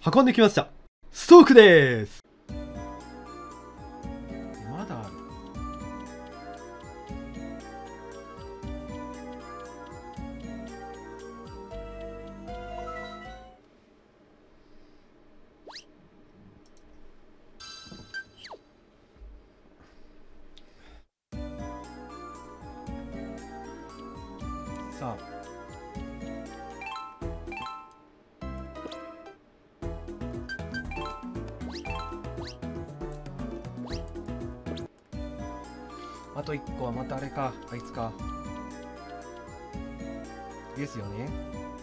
運んできました。ストークです。まだある。さああと1個はまたあれか、あいつか。ですよね。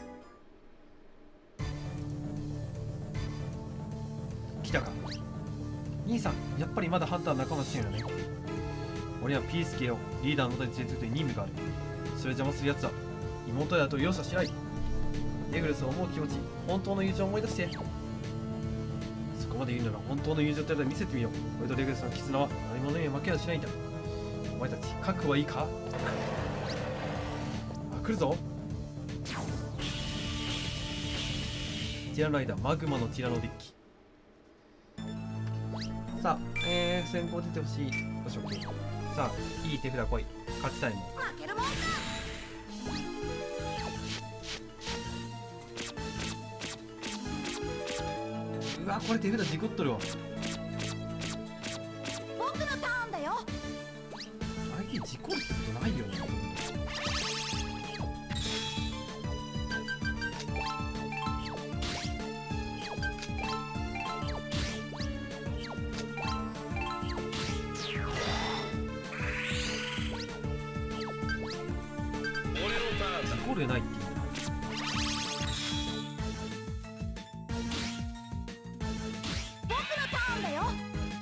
来たか。兄さん、やっぱりまだハンター仲間してるよね。俺はピースケをリーダーの元に連れてくという任務がある。それ邪魔する奴は妹だと容赦しない。レグルスを思う気持ち、本当の友情を思い出して。そこまで言うなら本当の友情って見せてみよう。俺とレグルスの絆は何者にも負けはしないんだ。お前たち覚悟はいいか。来るぞ。ティラノライダーマグマのティラノデッキ。さあ、先行出てほしい。よし、オッケー。さあ、いい手札来い。勝ちたいもん。うわ、これ手札事故っとるわ。 僕のターンだよ。 相手事故るってことないよね。事故れないっていう。 僕のターンだよ。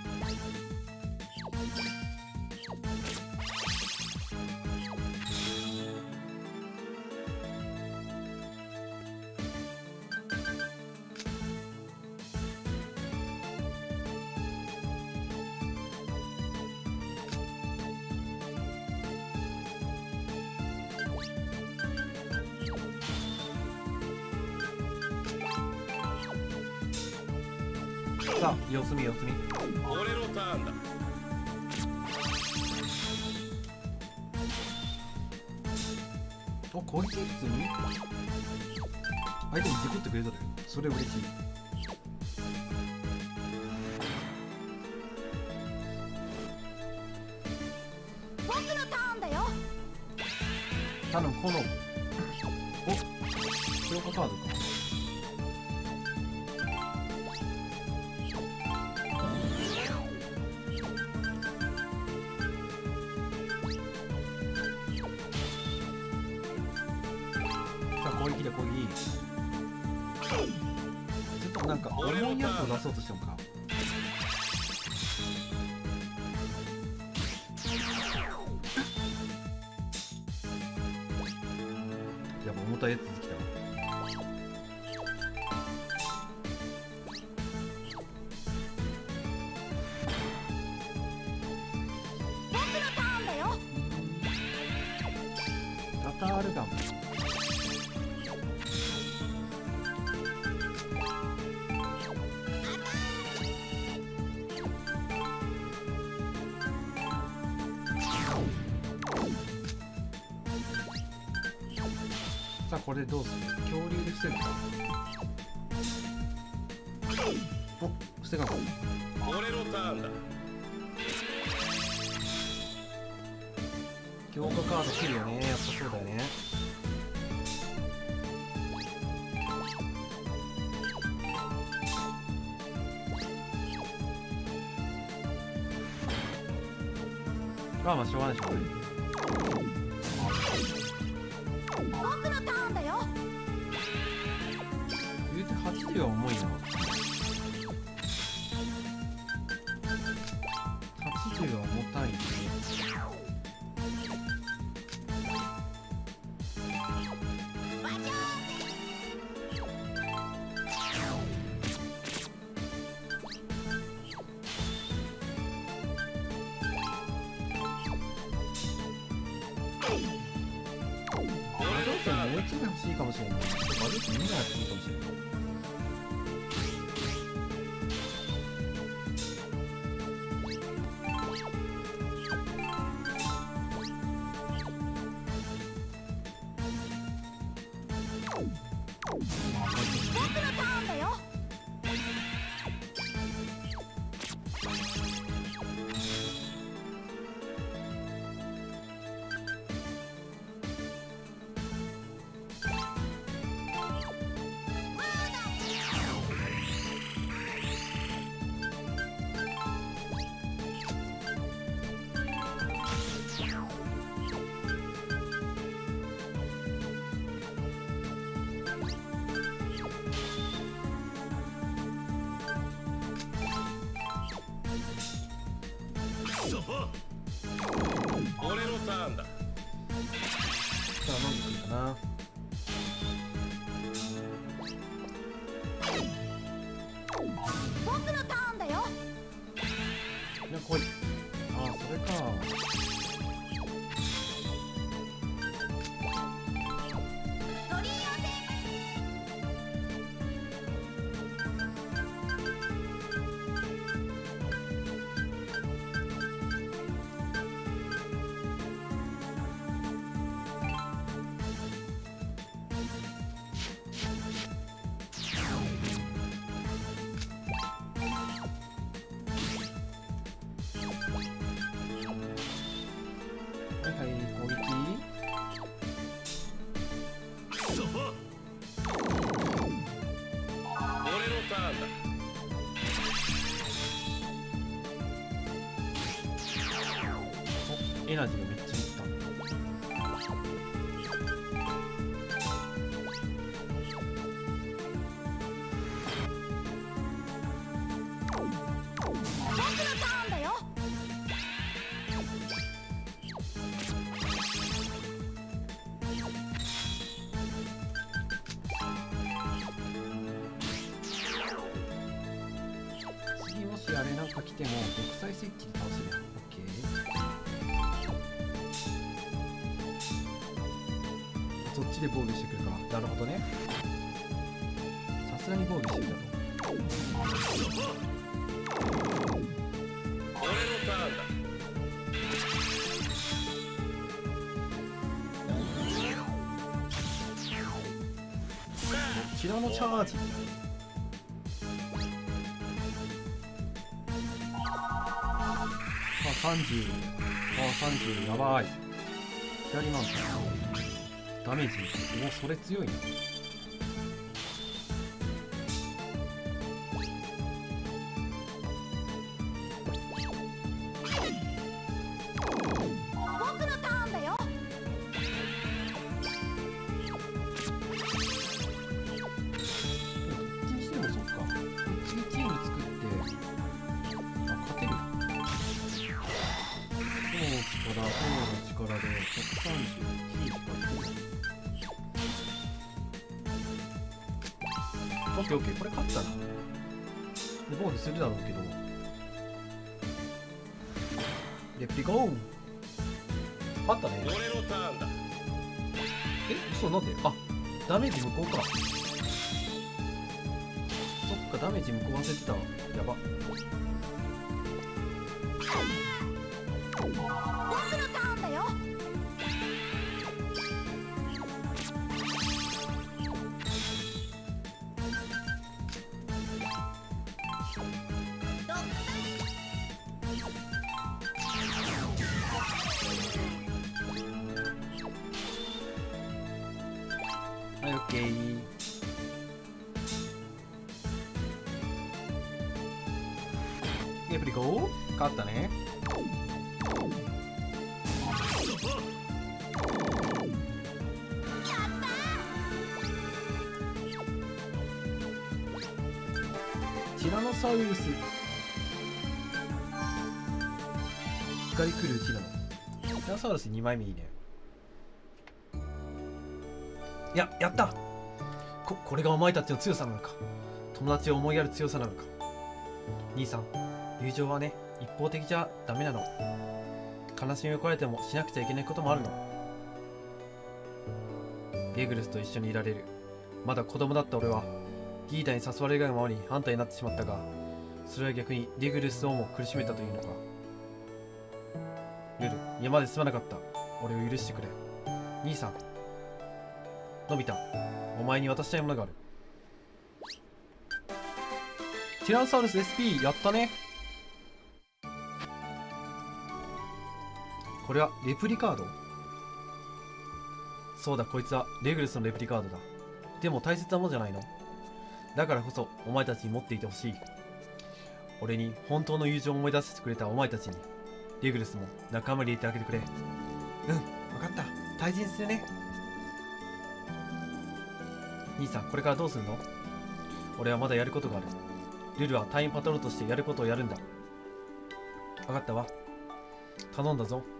さあ、様子見様子見。 俺のターンだ。 お、こいつ普通に相手に事故ってくれたで。それ嬉しい。 僕のターンだよ。 頼む、このお強化カードか。攻撃だ攻撃。ちょっとなんか重いやつを出そうとしてもか。やっぱ重たいやつ出てきたわ。 僕のターンだよ。 タタールガン。さあこれでどうする。恐竜で防ぐか。お、防がなかった。 俺のターンだ。 強化カード切るよね。やっぱそうだよね。まあしょうがないしょうがない。 僕のターンだよ。 言うて80は重いな。80は重たいね。もう一枚欲しいかもしれない。バルース2枚欲しいかもしれない。 俺のターンだ。 さあ飲んでくるかな。 僕のターンだよ。 いや来い。ああそれか。 トリオセはいはい攻撃。 俺のターンだ。 おエナジーがめっちゃいった。 僕のターンだよ。 次もしあれなんか来ても独裁石器で倒せる。オッケー。そっちで防御してくるか。なるほどね。さすがに防御してきたと。 俺のターンだ。 こちらのチャージ。あ30。あ30やばい。左マウントダメージ。おおそれ強いな。 僕のターンだよ。 どっちにしてもそっか。次チーム作ってあ勝てる。炎の力で130キーか。オッケーオッケーこれ勝ったな。で防御するだろうけど。レプリゴー勝ったね。 俺のターンだ。 え嘘なんで。あダメージ無効か。そっかダメージ無効忘れてたわ。やば。 僕のターンだよ。 はい、オッケー。レプリコー勝ったね。ティラノサウルス光来るティラノ。ティラノサウルス2枚目いいね。やったこれがお前たちの強さなのか。友達を思いやる強さなのか。兄さん友情はね一方的じゃダメなの。悲しみをこられてもしなくちゃいけないこともあるの。レグルスと一緒にいられる。まだ子供だった俺はギータに誘われるがままに反対になってしまったが、それは逆にレグルスをも苦しめたというのか。ルル今まですまなかった。俺を許してくれ。兄さんのび太お前に渡したいものがある。ティラノサウルス SP やったね。これはレプリカード。そうだこいつはレグルスのレプリカードだ。でも大切なものじゃないの。だからこそお前たちに持っていてほしい。俺に本当の友情を思い出してくれたお前たちにレグルスも仲間に入れてあげてくれ。うん分かった。大事にするね。兄さんこれからどうするの。俺はまだやることがある。ルルは隊員パトロールとしてやることをやるんだ。分かったわ。 頼んだぞ。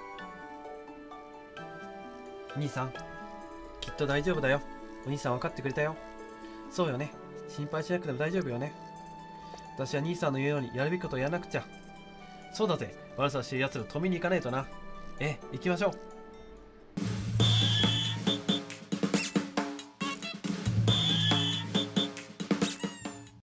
兄さん、きっと大丈夫だよ。お兄さん分かってくれたよ。そうよね。心配しなくても大丈夫よね。私は兄さんの言うようにやるべきことをやらなくちゃ。そうだぜ。悪さしてる奴ら止めに行かないとな。ええ、行きましょう。